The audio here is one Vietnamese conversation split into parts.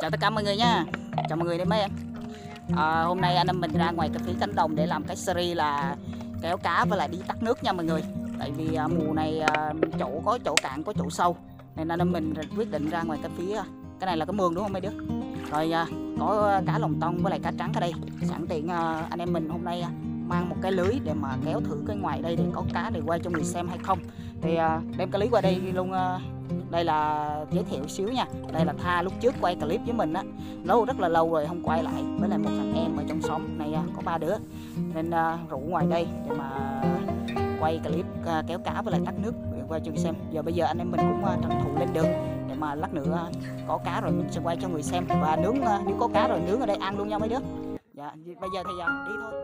Chào tất cả mọi người nha. Chào mọi người đến mấy em. Hôm nay anh em mình ra ngoài cái phía cánh đồng để làm cái series là kéo cá với lại đi tắt nước nha mọi người. Tại vì mùa này chỗ có chỗ cạn có chỗ sâu nên anh em mình quyết định ra ngoài cái phía cái này là cái mương đúng không mấy đứa? Rồi có cá lồng tông với lại cá trắng ở đây. Sẵn tiện anh em mình hôm nay mang một cái lưới để mà kéo thử cái ngoài đây để có cá để quay cho người xem hay không. Thì đem cái lưới qua đây luôn. Đây là giới thiệu xíu nha. Đây là Tha lúc trước quay clip với mình á, rất là lâu rồi không quay lại, với lại một thằng em ở trong xóm này có 3 đứa nên rủ ngoài đây để mà quay clip kéo cá với lại tắt nước quay cho người xem. Bây giờ anh em mình cũng tranh thủ lên đường để mà lát nữa có cá rồi mình sẽ quay cho người xem và nướng, nếu có cá rồi nướng ở đây ăn luôn nha mấy đứa. Dạ bây giờ thì đi thôi.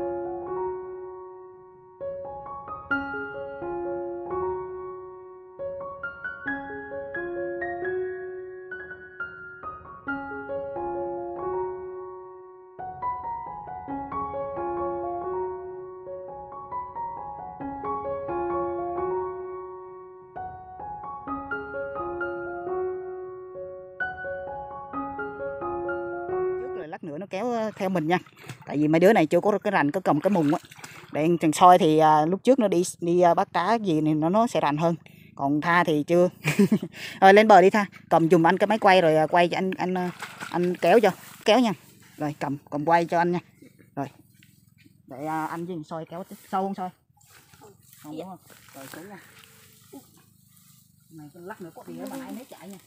Lát nữa nó kéo theo mình nha, tại vì mấy đứa này chưa có cái rành có cầm cái mùng á. Để thằng Soi thì lúc trước nó đi bắt cá gì thì nó sẽ rành hơn, còn Tha thì chưa. Rồi lên bờ đi Tha, cầm giùm anh cái máy quay rồi quay cho anh kéo nha. Rồi cầm quay cho anh nha. Rồi để anh với thằng Soi kéo sâu không Soi? Không đúng không? Rồi xuống nha. Này lát nữa có gì đó mà ai nấy chạy nha.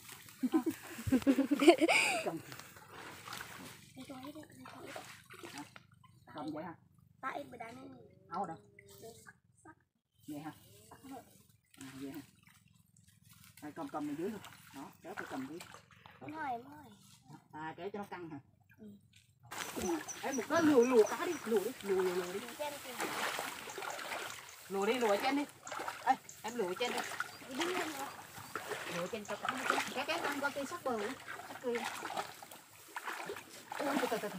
Cầm vậy hả? Tại bữa đàn này Áo đâu? sắc Vậy hả? Vậy hả? Đây cầm mình dưới luôn. Đó, kéo phải cầm dưới. mời Kéo cho nó căng hả? Em một cái lùa cá đi, lùa đi. Lùa trên đi. Ê, em lùa trên đi. Lùa trên cho căng đi. Kéo căng qua cây sắt bờ đi. Sắt kia. Ôi từ.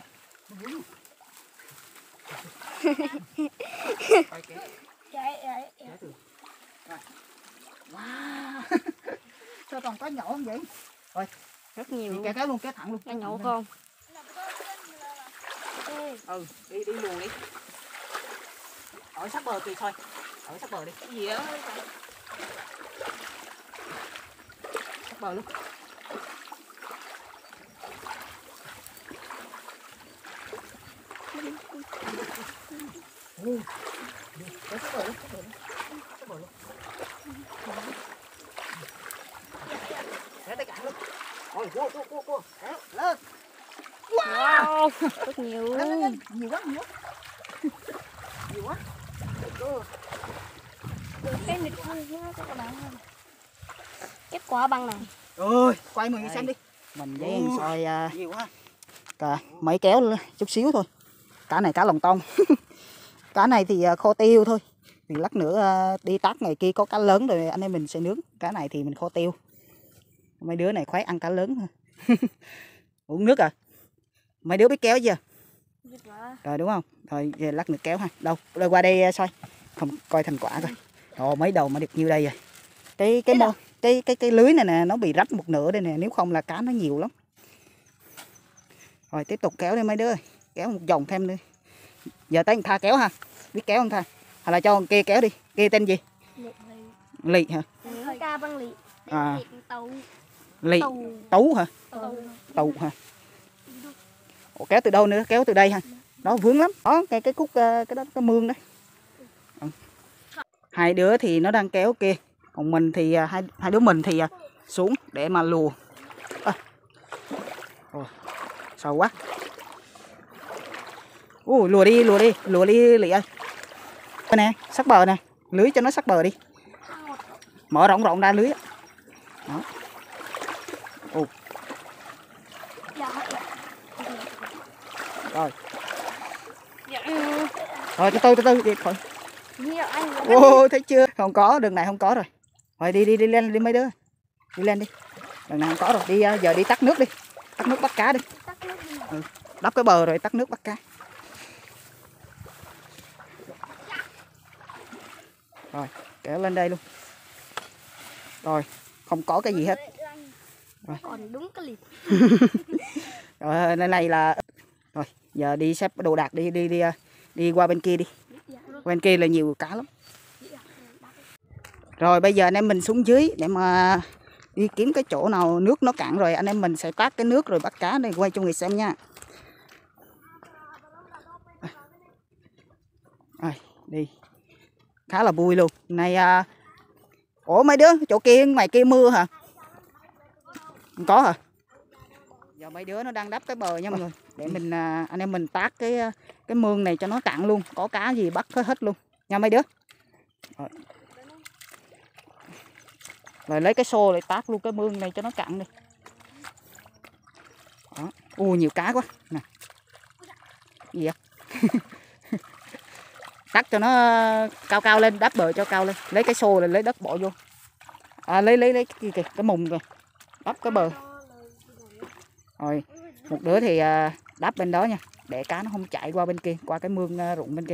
Wow. Sao còn có nhỏ không vậy? Rồi, rất nhiều. Kéo luôn, kéo thẳng luôn. Cái nhậu không? Đi lùa đi. Ở sát bờ kìa thôi. Ở sát bờ đi. Cái gì đó? Sát bờ luôn. Sát bờ luôn. Kéo tay cạn luôn. Rồi, cua. Kéo, lên. Wow, rất nhiều. Lên. Nhiều quá. Cái nịch nó các bạn ơi. Kết quả bằng này. Rồi, quay mọi người xem đi. Mình với anh Soi nhiều quá. Mấy kéo chút xíu thôi. Cá này cá lồng tông. Cá này thì kho tiêu thôi. Thì lát nữa đi tát ngày kia có cá lớn rồi anh em mình sẽ nướng. Cá này thì mình kho tiêu. Mấy đứa này khoái ăn cá lớn thôi. Uống nước à? Mấy đứa biết kéo chưa? Rồi đúng không? Thôi giờ lát nữa kéo ha. Đâu qua đây Soi. Không coi thành quả coi. Ồ mấy đầu mà được nhiêu đây rồi. Cái lưới này nè nó bị rách một nửa đây nè, nếu không là cá nó nhiều lắm. Rồi tiếp tục kéo đi mấy đứa ơi. Kéo một vòng thêm nữa. Giờ tới Tha kéo ha. Biết kéo không Tha? Hay là cho con kia kéo đi. Kia tên gì? Lị hả? Ca Văn Lị. Lị. Tú hả? Tụ hả? Ủa, kéo từ đâu nữa? Kéo từ đây ha. Đó vướng lắm. Đó cái khúc cái đó cái mương đấy. Hai đứa thì nó đang kéo kia. Còn mình thì hai đứa mình thì xuống để mà lùa. Sâu quá. Lùa đi Lị ơi. Đây nè, sắc bờ nè, lưới cho nó sắc bờ đi. Mở rộng ra lưới. Đó. Rồi. Rồi từ từ đi thôi. Thấy chưa? Không có, đường này không có rồi. Rồi đi lên đi mấy đứa. Đi lên đi. Đường này không có rồi. Giờ đi tắt nước đi. Tắt nước bắt cá đi. Đắp cái bờ rồi tắt nước bắt cá. Rồi, kéo lên đây luôn. Rồi, không có cái gì hết. Rồi. Còn đúng cái liệt. Rồi nơi này là rồi giờ đi xếp đồ đạc đi qua bên kia đi. Bên kia là nhiều cá lắm. Rồi bây giờ anh em mình xuống dưới để mà đi kiếm cái chỗ nào nước nó cạn rồi anh em mình sẽ tát cái nước rồi bắt cá đây quay cho người xem nha. Rồi đi. Khá là vui luôn. Này ủa mấy đứa chỗ kia ngoài kia mưa hả? Không có hả? Giờ mấy đứa nó đang đắp cái bờ nha mọi người. Để mình anh em mình tát cái mương này cho nó cạn luôn, có cá gì bắt hết luôn nha mấy đứa. Rồi lấy cái xô để tát luôn cái mương này cho nó cạn đi. Đó. Nhiều cá quá nè. Gì vậy? Tát cho nó cao cao lên, đắp bờ cho cao lên. Lấy cái xô rồi lấy đất bỏ vô. Lấy cái mùng kìa. Đắp cái bờ. Rồi một đứa thì đắp bên đó nha, để cá nó không chạy qua bên kia, qua cái mương rụng bên kia.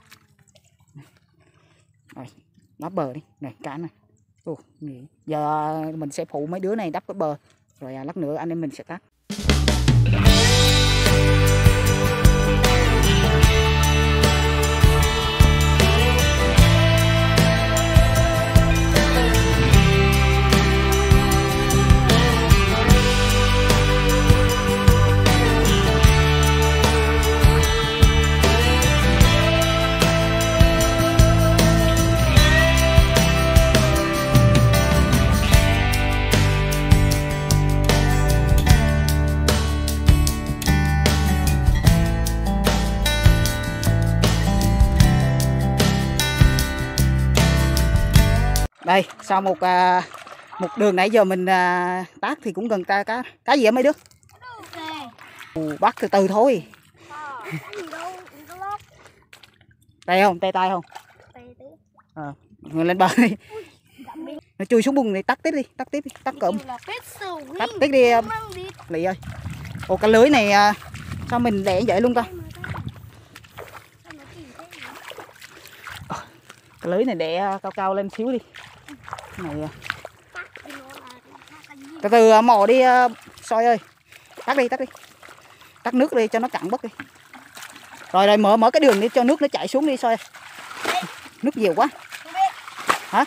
Rồi đắp bờ đi, này cá này. Giờ mình sẽ phụ mấy đứa này đắp cái bờ, rồi lát nữa anh em mình sẽ tắt. Đây, sau một đường nãy giờ mình tát thì cũng gần cá gì á mấy đứa? Bắt từ từ thôi. Tay không? Tay không? Người lên bờ đi. Nó chui xuống bùn này, tắt tiếp đi, tắt cụm. Tắt tiếp đi Lị ơi. Ồ cái lưới này sao mình để vậy luôn ta? Cái lưới này để cao cao lên xíu đi. Này từ từ mò đi Soi ơi. Tắt đi. Tắt nước đi cho nó cạn bớt đi. Rồi mở cái đường đi cho nước nó chảy xuống đi Soi. Nước nhiều quá. Hả?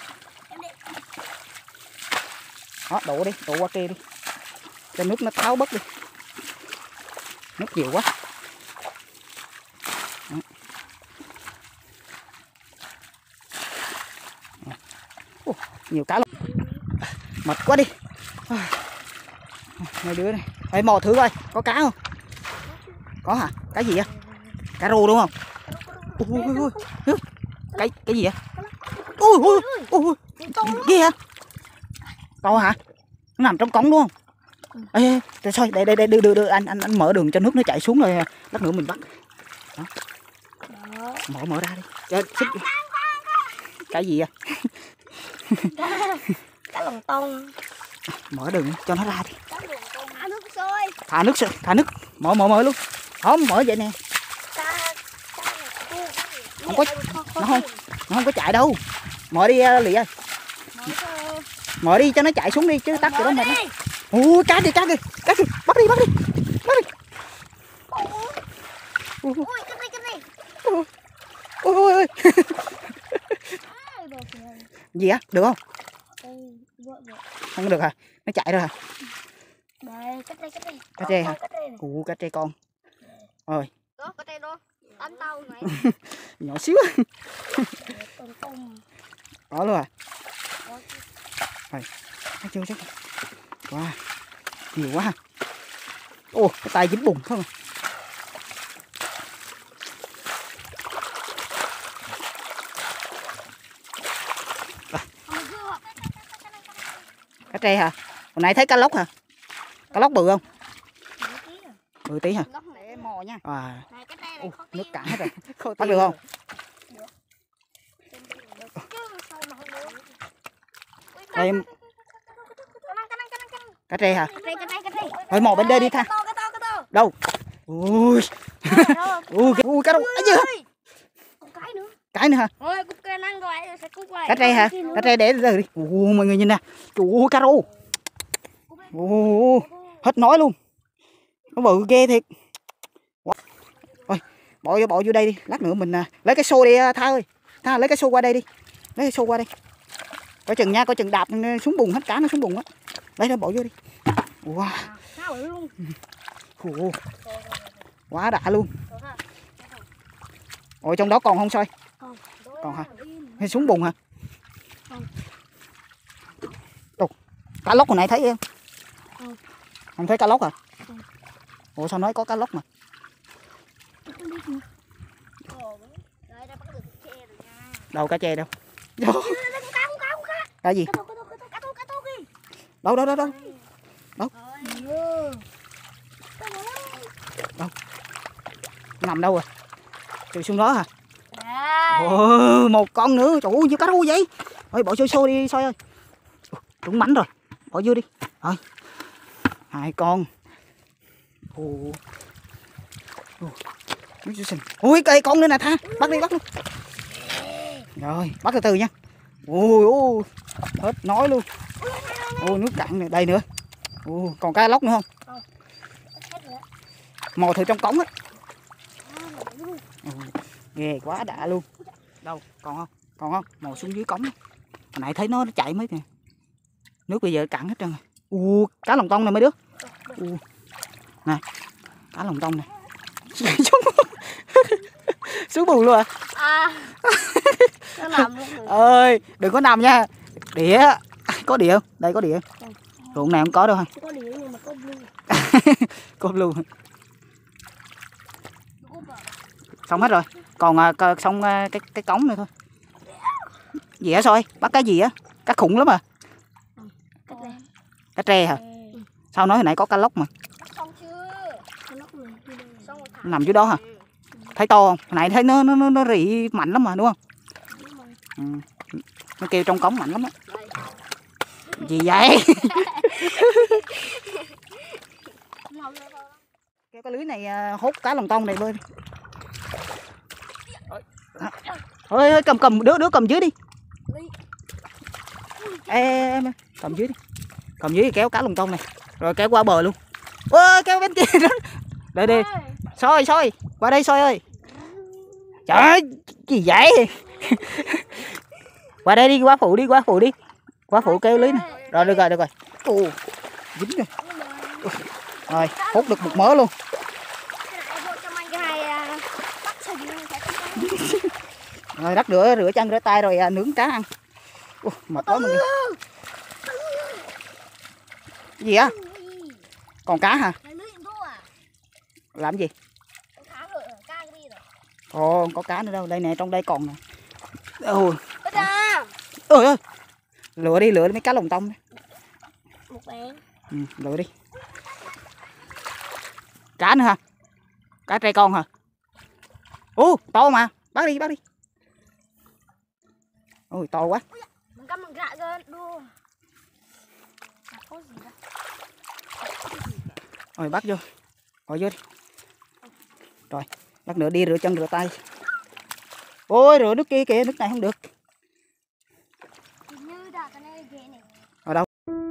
Đó, đổ qua kia đi. Cho nước nó tháo bớt đi. Nước nhiều quá. Nhiều cá lắm. Mệt quá đi. Mấy đứa này. Ê, mò thử coi, có cá không? Có hả? Cá gì vậy? Cá rô đúng không? Cái gì vậy? Gì hả? To hả? Nó nằm trong cống đúng không? Ê, thôi để đưa anh mở đường cho nước nó chảy xuống rồi lát nữa mình bắt. Đó. Mở ra đi. Cho xích. Cái gì vậy? Cá lồng tông. Mở đường cho nó ra đi. Thả nước. Mở luôn. Không mở vậy nè. Không có nó không có chạy đâu. Mở đi Lị ơi. Mở đi cho nó chạy xuống đi chứ tắt rồi đó mình. Cá kìa. Bắt đi. Ui cái này. Ôi. Gì á? Được không? Không được hả? Nó chạy rồi hả? Đây, cách đây. Cá trê hả? Cá trê con. Rồi. Đó, cá trê đó. Đánh tao này. Nhỏ xíu. Có luôn à? Rồi. Thấy chưa chắc. Wow. Nhiều quá ha. Cái tay dính bùn không à? Cá trê hả? Hồi nãy thấy cá lóc hả? Cá lóc bự không? Bự tí hả? Để mò nha. Nước cạn hết rồi. Bắt được không? Đây. Cá trê hả? Thôi mò bên đây đi Tha. Đâu? Ui. Cá đâu? Cái nữa hả? Cá trê hả? Cá trê để rồi đi. Mọi người nhìn nè. Cá rô. Hết nói luôn. Nó bự ghê thiệt. Rồi, bỏ vô đây đi, lát nữa mình lấy cái xô đi Tha ơi. Tha lấy cái xô qua đây đi. Lấy cái xô qua đây. Coi chừng nha, coi chừng đạp xuống bùn hết, cá nó xuống bùn á. Lấy nó bỏ vô đi. Wow. Quá đã luôn. Ôi trong đó còn không Soi? Còn hả? Hay xuống bùn hả? Ồ, cá lóc hồi nãy thấy em. Không thấy cá lóc à? Ủa sao nói có cá lóc mà? Đâu cá chê đâu? Cá gì? Đâu? Đâu? Nằm đâu rồi? Trừ xuống đó hả? Ồ, một con nữa. Trời ơi, nhiêu cá rô vậy? Ôi bỏ xô đi Soi ơi. Trúng mảnh rồi. Bỏ vô đi. Rồi. 2 con. Ui cây con nữa nè Tha. Bắt đi. Rồi, bắt từ từ nha. Ôi, hết nói luôn. Ôi nước cạn này, đây nữa. Còn cá lóc nữa không? Mò thử trong cống á. Ghê quá đã luôn. Đâu, còn không? Mò xuống dưới cống. Hồi nãy thấy nó chạy mấy kìa. Nước bây giờ cạn hết trơn rồi. Cá lồng tông này mấy đứa. Nè, cá lồng tông này. Xuống bùn luôn à? Nó nằm luôn rồi. Ơi, đừng có nằm nha. Đĩa, có đĩa không? Đây có đĩa. Ruộng này không có đâu hả? Có đĩa nhưng mà có blue. Có blue. Xong hết rồi. Còn xong cái cống này thôi. Gì hả Soi? Bắt cái gì á? Cá khủng lắm à? Cá tre hả? Sao nói hồi nãy có cá lóc mà? Xong chưa? Nằm dưới đó hả? Thấy to không? Hồi nãy thấy nó rỉ mạnh lắm mà đúng không? Nó kêu trong cống mạnh lắm á. Gì vậy? Kéo cái lưới này hốt cá lồng tông này bơi đi. Ơi cầm đứa cầm dưới đi. Em cầm dưới đi. Cầm dưới thì kéo cá lồng tông này. Rồi kéo qua bờ luôn. Ôi kéo bên kia đó. Đây đi. Soi qua đây Soi ơi. Trời ơi gì vậy? Qua đây đi, qua phụ đi. Qua phụ kéo lưới này. Rồi được rồi. Dính rồi. Rồi hút được một mớ luôn. Rồi đắt rửa chân rửa tay rồi nướng cá ăn. Mệt quá mình. Gì á? Còn cá hả? Làm gì? Ồ, có cá nữa đâu. Đây nè, trong đây còn nè. Ôi. Ơi. Lựa đi mấy cá lồng tông. Lựa đi. Cá nữa hả? Cá tre con hả? To mà. Bắt đi. Ôi, to quá. Rồi bắt vô. Gọi vô đi. Rồi, lát nữa đi rửa chân rửa tay. Ôi, rửa nước kia kìa, nước này không được. Ở đâu?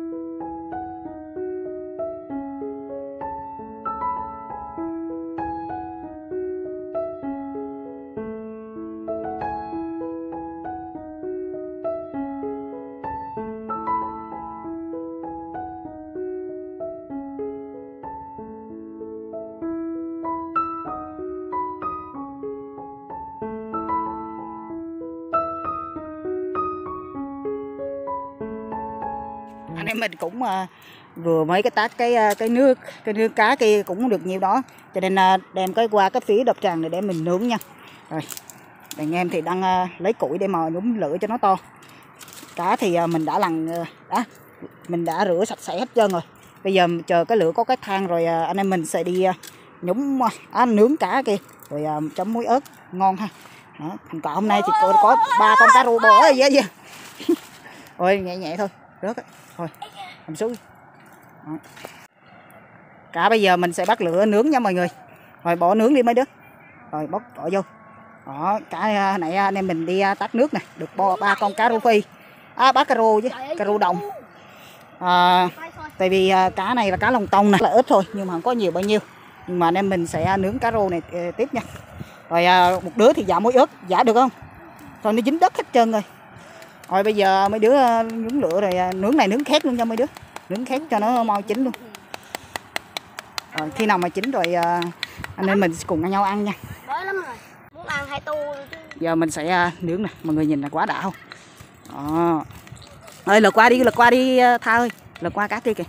Anh em mình cũng vừa mấy cái tác cái nước cá kia cũng được nhiều đó, cho nên đem qua cái phía đập tràn này để mình nướng nha. Rồi anh em thì đang lấy củi để mà nhúng lửa cho nó to. Cá thì mình đã mình đã rửa sạch sẽ hết trơn rồi. Bây giờ chờ cái lửa có cái than rồi anh em mình sẽ đi nhúng nướng cá kia rồi chấm muối ớt ngon ha. Đó. Còn hôm nay thì có 3 con cá rô bò ấy vậy. Ôi nhẹ thôi rớt ấy. Thôi nằm xuống. Đó. Cá bây giờ mình sẽ bắt lửa nướng nha mọi người. Rồi bỏ nướng đi mấy đứa. Rồi bỏ vô. Đó, cá này anh em mình đi tát nước nè, được 3 con cá rô phi. Bác cá rô chứ, cá rô đồng. Tại vì cá này là cá lồng tông này, là ít thôi nhưng mà không có nhiều bao nhiêu. Nhưng mà anh em mình sẽ nướng cá rô này tiếp nha. Rồi một đứa thì giả muối ớt, giả được không? Rồi nó dính đất hết trơn rồi. Rồi bây giờ mấy đứa nướng lửa rồi nướng này nướng khét luôn cho mấy đứa. Nướng khét cho nó mau chín luôn. Rồi khi nào mà chín rồi anh em mình cùng nhau ăn nha. Đói lắm rồi. Muốn ăn 2 tô chứ. Giờ mình sẽ nướng nè, mọi người nhìn là quá đã không? Đó. Ơi lật qua đi Tha ơi. Lật qua cá kia kìa.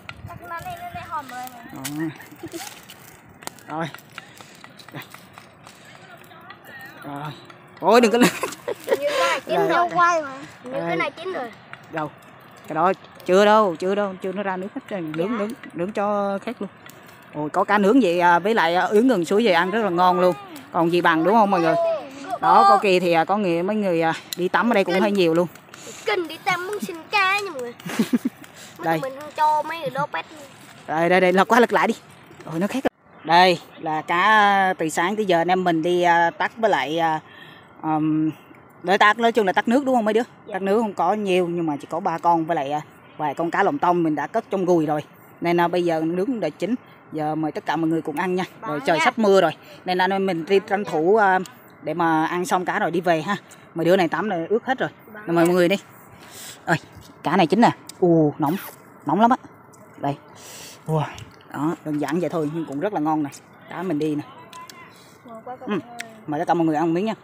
Đó. Rồi. Đây. Rồi. Ôi đừng có lên. Như cái này chín đâu quay mà. Như cái này chín rồi. Đâu. Cái đó chưa đâu, chưa nó ra nước hết trơn. Nướng cho khét luôn. Ôi có cá nướng vậy với lại ướn gừng suối về ăn rất là ngon luôn. Còn gì bằng đúng không mọi người? Đó có kỳ thì có mấy người đi tắm ở đây cũng hơi nhiều luôn. Kinh đi tắm muốn xin cá nha mọi người. Đây. Mình không cho mấy người đó pet. Đây lật qua lật lại đi. Rồi nó khét rồi. Đây là cá từ sáng tới giờ anh em mình đi tắt với lại để tắt, nói chung là tắt nước đúng không mấy đứa? Tắt nước không có nhiều nhưng mà chỉ có 3 con với lại vài con cá lồng tông mình đã cất trong gùi rồi. Nên bây giờ nướng đã chín. Giờ mời tất cả mọi người cùng ăn nha. Rồi trời sắp mưa rồi. Nên anh em mình đi tranh thủ để mà ăn xong cá rồi đi về ha. Mấy đứa này tắm là ướt hết rồi. Mời mọi người đi. Ơi, cá này chín nè. Nóng lắm á. Đây. Đó, đơn giản vậy thôi nhưng cũng rất là ngon nè. Cá mình đi nè. Mời tất cả mọi người ăn một miếng nha.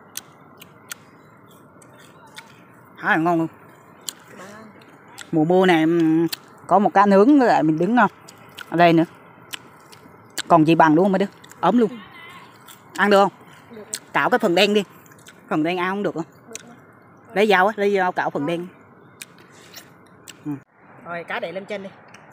Khá là ngon luôn. Mùa mưa này có một cá nướng với lại mình đứng ở đây nữa. Còn gì bằng đúng không mấy đứa? Ấm luôn. Ăn được không? Được. Cạo cái phần đen đi. Phần đen ăn không được không? Được. Lấy dao cạo phần đen. Rồi cá để lên trên đi.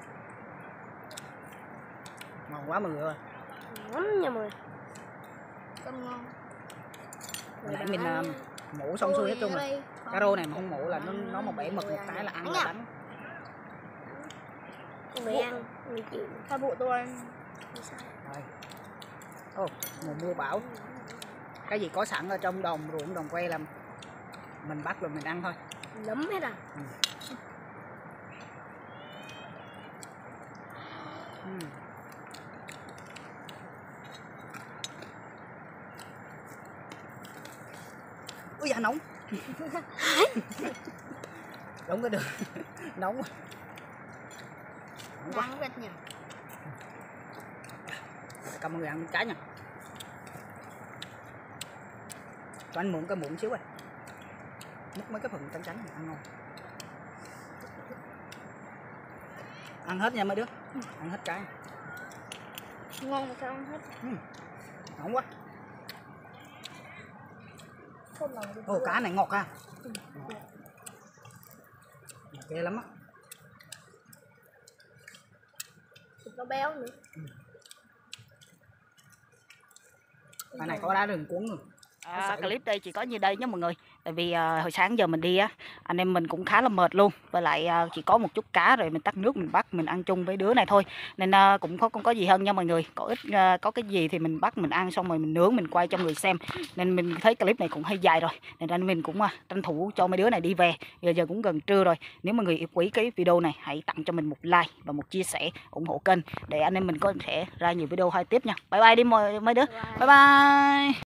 Ngon quá mọi người ơi. Ngon nha mọi người. Cơm ngon. Nãy mình mổ xong xuôi hết trơn rồi. Cá rô này mà không mổ là nó mà bể mực một cái là ăn là đắng. Người ăn, người chịu. Hai bộ tôi ăn. Rồi. Mùa mưa bão. Cái gì có sẵn ở trong đồng ruộng đồng quê là mình bắt rồi mình ăn thôi. Lắm hết à. Ui da nóng. Đúng cái đường. Nóng quá. Nóng rất nhỉ. Cầm mọi người ăn cá nha. Cho anh mượn cái muỗng xíu rồi. Múc mấy cái phần trắng này ăn ngon. Ăn hết nha mấy đứa. Ăn hết cái. Ngon mà sao ăn hết. Ngon quá. Ồ cá này ngọt ha. Ghê lắm á. Nó béo nữa. Cái này có đá rừng cuốn rồi. Clip đây chỉ có như đây nhé mọi người. Tại vì hồi sáng giờ mình đi á, anh em mình cũng khá là mệt luôn. Với lại chỉ có một chút cá rồi mình tắt nước mình bắt mình ăn chung với đứa này thôi. Nên cũng không có gì hơn nha mọi người. Có cái gì thì mình bắt mình ăn xong rồi mình nướng mình quay cho người xem. Nên mình thấy clip này cũng hơi dài rồi. Nên anh mình cũng tranh thủ cho mấy đứa này đi về. Giờ cũng gần trưa rồi. Nếu mọi người yêu quý cái video này hãy tặng cho mình một like và một chia sẻ ủng hộ kênh để anh em mình có thể ra nhiều video hay tiếp nha. Bye bye đi mấy đứa. Bye bye.